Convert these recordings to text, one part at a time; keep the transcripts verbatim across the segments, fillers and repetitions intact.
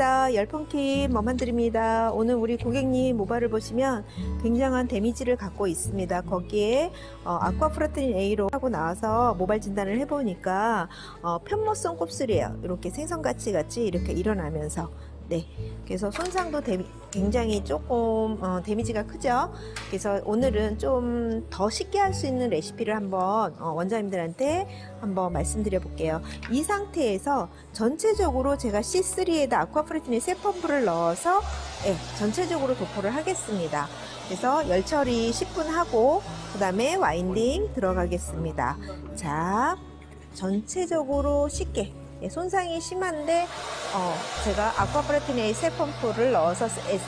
반갑습니다. 열펑키 머만드립니다. 오늘 우리 고객님 모발을 보시면 굉장한 데미지를 갖고 있습니다. 거기에 어, 아쿠아프로틴 A로 하고 나와서 모발 진단을 해보니까 어, 편모성 곱슬이에요. 이렇게 생선같이 같이 이렇게 일어나면서 네, 그래서 손상도 데미, 굉장히 조금 어, 데미지가 크죠. 그래서 오늘은 좀 더 쉽게 할 수 있는 레시피를 한번 어, 원장님들한테 한번 말씀드려 볼게요. 이 상태에서 전체적으로 제가 씨 쓰리에다 아쿠아프로틴 세 펌프를 넣어서 네, 전체적으로 도포를 하겠습니다. 그래서 열 처리 십 분 하고 그 다음에 와인딩 들어가겠습니다. 자, 전체적으로 쉽게 예, 손상이 심한데 어, 제가 아쿠아프로틴 A 세 펌프를 넣어서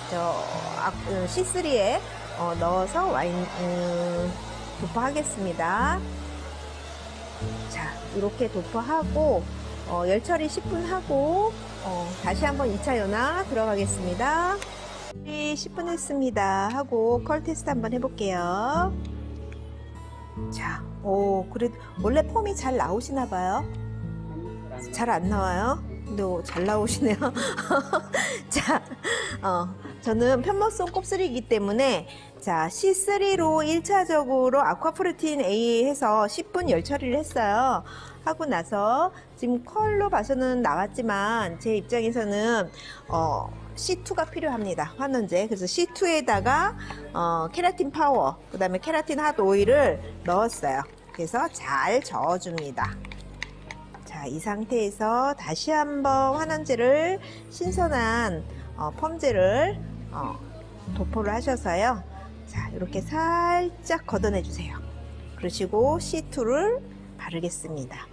씨 쓰리에 어, 넣어서 와인 음, 도포하겠습니다. 자, 이렇게 도포하고 어, 열 처리 십 분 하고 어, 다시 한번 이 차 연화 들어가겠습니다. 십 분 했습니다. 하고 컬 테스트 한번 해볼게요. 자, 오, 그래도 원래 펌이 잘 나오시나 봐요. 잘 안 나와요? 근데 잘 나오시네요. 자, 어, 저는 편모성 곱슬이기 때문에 자, 씨 쓰리로 일 차적으로 아쿠아프로틴 A 해서 십 분 열 처리를 했어요. 하고 나서 지금 컬러 봐서는 나왔지만 제 입장에서는 어, 씨 투가 필요합니다. 환원제. 그래서 씨 투에다가 어, 케라틴 파워, 그 다음에 케라틴 핫 오일을 넣었어요. 그래서 잘 저어줍니다. 자, 이 상태에서 다시 한번 환원제를 신선한 어, 펌제를 어, 도포를 하셔서요. 자, 이렇게 살짝 걷어내 주세요. 그러시고 씨 투를 바르겠습니다.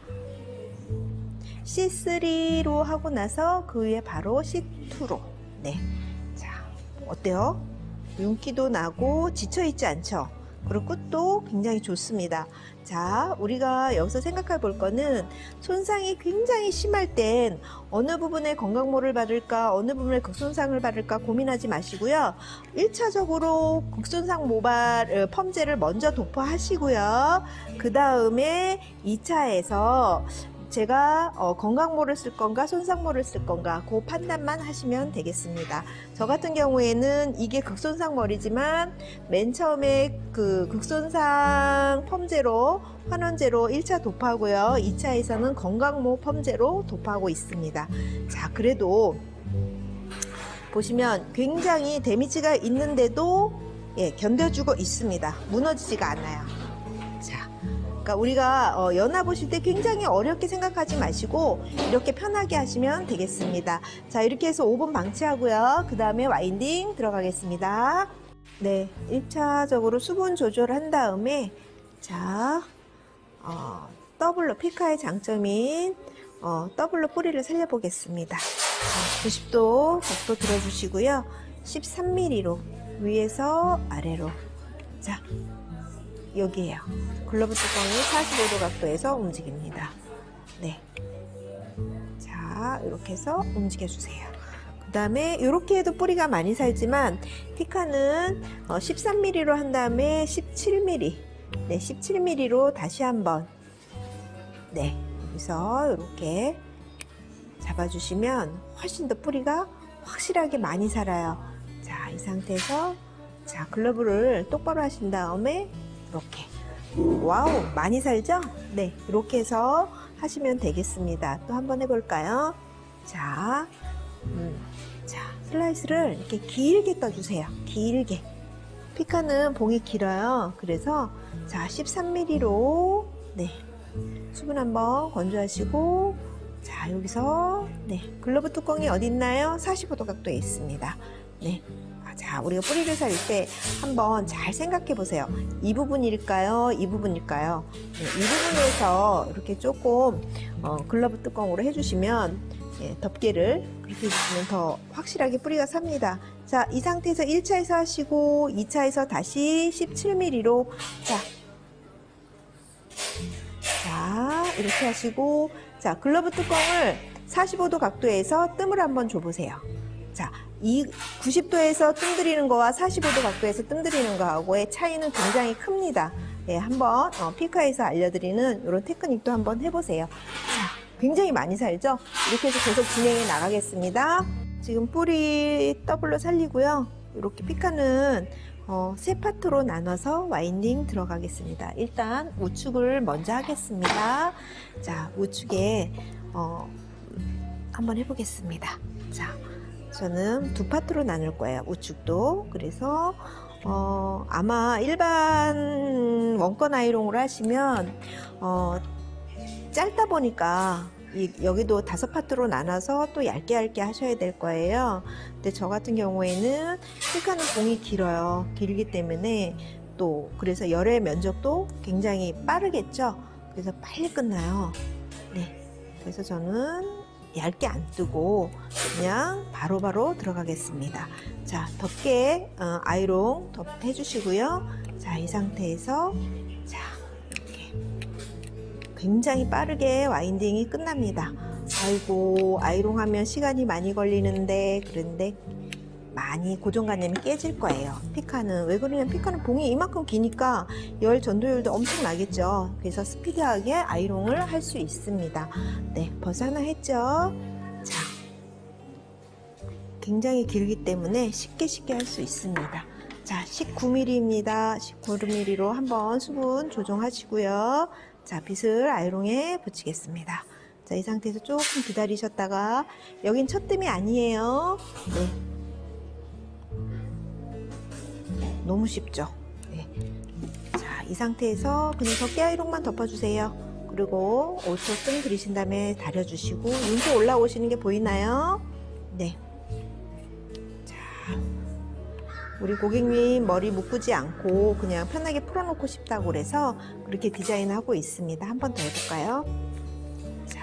씨 쓰리로 하고 나서 그 위에 바로 씨 투로. 네. 자, 어때요? 윤기도 나고 지쳐있지 않죠? 그리고 끝도 굉장히 좋습니다. 자, 우리가 여기서 생각해 볼 거는 손상이 굉장히 심할 땐 어느 부분에 건강모를 받을까, 어느 부분에 극손상을 받을까 고민하지 마시고요. 일 차적으로 극손상 모발 펌제를 먼저 도포하시고요. 그 다음에 이 차에서 제가 어, 건강모를 쓸 건가 손상모를 쓸 건가 그 판단만 하시면 되겠습니다. 저 같은 경우에는 이게 극손상 머리지만 맨 처음에 그 극손상 펌제로 환원제로 일 차 도포하고요. 이 차에서는 건강모 펌제로 도포하고 있습니다. 자, 그래도 보시면 굉장히 데미지가 있는데도 예, 견뎌주고 있습니다. 무너지지가 않아요. 그러니까 우리가 어, 연화 보실 때 굉장히 어렵게 생각하지 마시고 이렇게 편하게 하시면 되겠습니다. 자, 이렇게 해서 오 분 방치하고요. 그 다음에 와인딩 들어가겠습니다. 네, 일 차적으로 수분 조절한 다음에 자, 어, 더블로 피카의 장점인 어, 더블로 뿌리를 살려보겠습니다. 자, 구십 도 각도 들어주시고요. 십삼 밀리미터로 위에서 아래로. 자, 여기에요. 글러브 뚜껑이 사십오 도 각도에서 움직입니다. 네. 자, 이렇게 해서 움직여주세요. 그 다음에 이렇게 해도 뿌리가 많이 살지만 피카는 십삼 밀리미터로 한 다음에 십칠 밀리미터. 네, 십칠 밀리미터로 다시 한번. 네. 여기서 이렇게 잡아주시면 훨씬 더 뿌리가 확실하게 많이 살아요. 자, 이 상태에서 자, 글러브를 똑바로 하신 다음에 이렇게 와우 많이 살죠? 네, 이렇게 해서 하시면 되겠습니다. 또 한번 해볼까요? 자, 음, 자 슬라이스를 이렇게 길게 떠주세요. 길게. 피카는 봉이 길어요. 그래서 자 십삼 밀리미터로 네 수분 한번 건조하시고 자 여기서 네 글러브 뚜껑이 어디 있나요? 사십오 도 각도에 있습니다. 네. 자, 우리가 뿌리를 살 때 한번 잘 생각해 보세요. 이 부분일까요? 이 부분일까요? 네, 이 부분에서 이렇게 조금 어, 글러브 뚜껑으로 해주시면 예, 덮개를 그렇게 해주시면 더 확실하게 뿌리가 삽니다. 자, 이 상태에서 일 차에서 하시고 이 차에서 다시 십칠 밀리미터로 자, 자 이렇게 하시고 자 글러브 뚜껑을 사십오 도 각도에서 뜸을 한번 줘보세요. 자, 이 구십 도에서 뜸 들이는 거와 사십오 도 각도에서 뜸 들이는 거하고의 차이는 굉장히 큽니다. 예, 한번 어, 피카에서 알려드리는 이런 테크닉도 한번 해보세요. 자, 굉장히 많이 살죠? 이렇게 해서 계속 진행해 나가겠습니다. 지금 뿌리 더블로 살리고요. 이렇게 피카는 어, 세 파트로 나눠서 와인딩 들어가겠습니다. 일단 우측을 먼저 하겠습니다. 자, 우측에 어, 한번 해보겠습니다. 자, 저는 두 파트로 나눌 거예요. 우측도. 그래서 어, 아마 일반 원건 아이롱으로 하시면 어, 짧다 보니까 이, 여기도 다섯 파트로 나눠서 또 얇게 얇게 하셔야 될 거예요. 근데 저 같은 경우에는 피카는 봉이 길어요. 길기 때문에 또 그래서 열의 면적도 굉장히 빠르겠죠. 그래서 빨리 끝나요. 네, 그래서 저는 얇게 안 뜨고 그냥 바로바로 바로 들어가겠습니다. 자, 덮개 어, 아이롱 덮 해주시고요. 자, 이 상태에서 자, 이렇게 굉장히 빠르게 와인딩이 끝납니다. 아이고, 아이롱 하면 시간이 많이 걸리는데, 그런데 많이 고정관념이 깨질 거예요. 피카는 왜 그러냐면 피카는 봉이 이만큼 기니까 열 전도율도 엄청 나겠죠. 그래서 스피드하게 아이롱을 할 수 있습니다. 네, 벌써 하나 했죠. 자, 굉장히 길기 때문에 쉽게 쉽게 할 수 있습니다. 자, 십구 밀리미터입니다. 십구 밀리미터로 한번 수분 조정하시고요. 자, 빗을 아이롱에 붙이겠습니다. 자, 이 상태에서 조금 기다리셨다가, 여긴 첫 뜸이 아니에요. 네. 너무 쉽죠? 네. 자, 이 상태에서 그냥 덮개 아이롱만 덮어주세요. 그리고 오 초 뜸 들이신 다음에 다려주시고, 윤기 올라오시는 게 보이나요? 네. 자, 우리 고객님 머리 묶지 않고 그냥 편하게 풀어놓고 싶다고 그래서 그렇게 디자인하고 있습니다. 한 번 더 해볼까요? 자,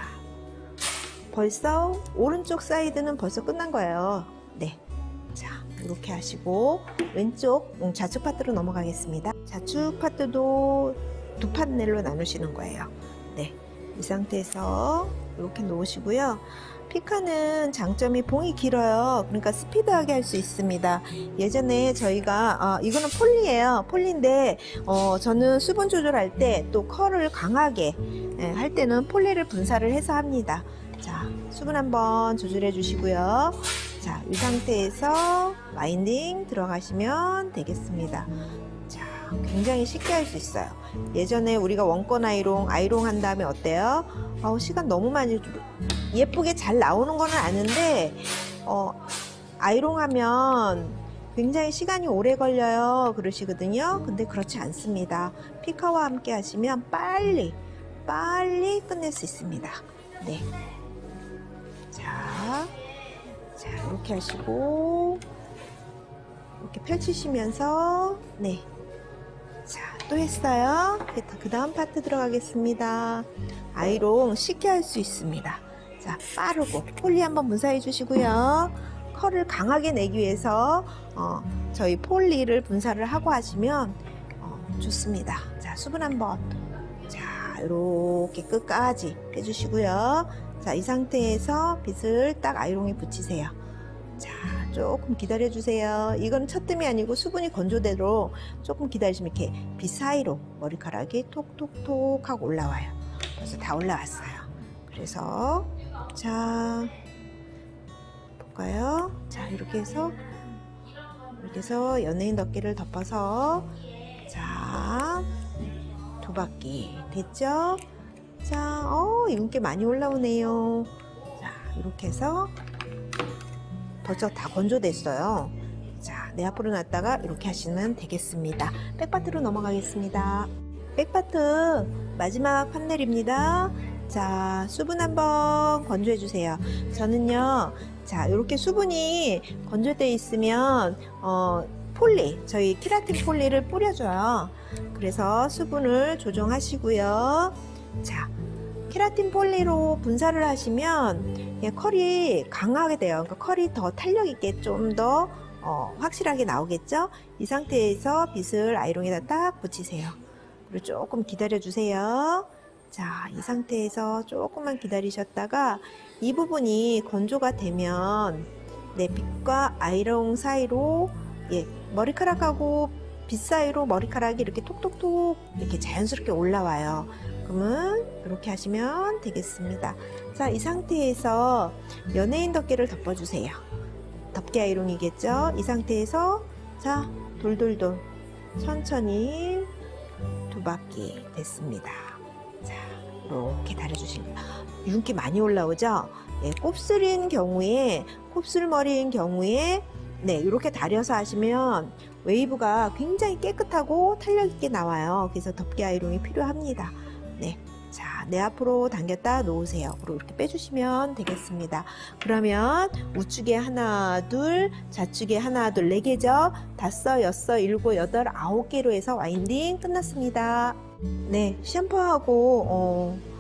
벌써 오른쪽 사이드는 벌써 끝난 거예요. 네. 자, 이렇게 하시고 왼쪽 좌측 파트로 넘어가겠습니다. 좌측 파트도 두 파넬로 나누시는 거예요. 네, 이 상태에서 이렇게 놓으시고요. 피카는 장점이 봉이 길어요. 그러니까 스피드하게 할 수 있습니다. 예전에 저희가 어, 이거는 폴리예요. 폴리인데 어, 저는 수분 조절할 때 또 컬을 강하게 예, 할 때는 폴리를 분사를 해서 합니다. 자, 수분 한번 조절해 주시고요. 자, 이 상태에서 와인딩 들어가시면 되겠습니다. 자, 굉장히 쉽게 할 수 있어요. 예전에 우리가 원건 아이롱, 아이롱 한 다음에 어때요? 어우, 시간 너무 많이, 예쁘게 잘 나오는 거는 아는데, 어, 아이롱 하면 굉장히 시간이 오래 걸려요. 그러시거든요. 근데 그렇지 않습니다. 피카와 함께 하시면 빨리, 빨리 끝낼 수 있습니다. 네. 자. 자, 이렇게 하시고 이렇게 펼치시면서 네, 자, 또 했어요. 그 다음 파트 들어가겠습니다. 아이롱 쉽게 할 수 있습니다. 자, 빠르고 폴리 한번 분사해 주시고요. 컬을 강하게 내기 위해서 어, 저희 폴리를 분사를 하고 하시면 어, 좋습니다. 자, 수분 한번 자, 이렇게 끝까지 해주시고요. 자, 이 상태에서 빗을 딱 아이롱에 붙이세요. 자, 조금 기다려 주세요. 이건 첫 뜸이 아니고 수분이 건조되도록 조금 기다리시면 이렇게 빗 사이로 머리카락이 톡톡톡 하고 올라와요. 벌써 다 올라왔어요. 그래서 자, 볼까요? 자, 이렇게 해서 이렇게 해서 연예인 덮개를 덮어서 자, 두 바퀴 됐죠? 자, 어, 윤기 많이 올라오네요. 자, 이렇게 해서 벌써 다 건조됐어요. 자, 내 앞으로 놨다가 이렇게 하시면 되겠습니다. 백파트로 넘어가겠습니다. 백파트 마지막 판넬입니다. 자, 수분 한번 건조해 주세요. 저는요, 자, 이렇게 수분이 건조되어 있으면 어, 폴리, 저희 키라틴 폴리를 뿌려줘요. 그래서 수분을 조정하시고요. 자, 키라틴 폴리로 분사를 하시면 컬이 강하게 돼요. 그러니까 컬이 더 탄력 있게 좀 더 어, 확실하게 나오겠죠? 이 상태에서 빗을 아이롱에다 딱 붙이세요. 그리고 조금 기다려 주세요. 자, 이 상태에서 조금만 기다리셨다가 이 부분이 건조가 되면 네, 빗과 아이롱 사이로 예, 머리카락하고 빗 사이로 머리카락이 이렇게 톡톡톡 이렇게 자연스럽게 올라와요. 그러면 이렇게 하시면 되겠습니다. 자, 이 상태에서 연예인 덮개를 덮어주세요. 덮개 아이롱이겠죠. 이 상태에서 자 돌돌돌 천천히 두 바퀴 됐습니다. 자 이렇게 달아주시면 윤기 많이 올라오죠. 예, 곱슬인 경우에 곱슬머리인 경우에 네 이렇게 다려서 하시면 웨이브가 굉장히 깨끗하고 탄력있게 나와요. 그래서 덮개 아이롱이 필요합니다. 네. 자, 내 앞으로 당겼다 놓으세요. 그리고 이렇게 빼주시면 되겠습니다. 그러면 우측에 하나, 둘, 좌측에 하나, 둘, 네 개죠? 다섯, 여섯, 일곱, 여덟, 아홉 개로 해서 와인딩 끝났습니다. 네, 샴푸하고, 어,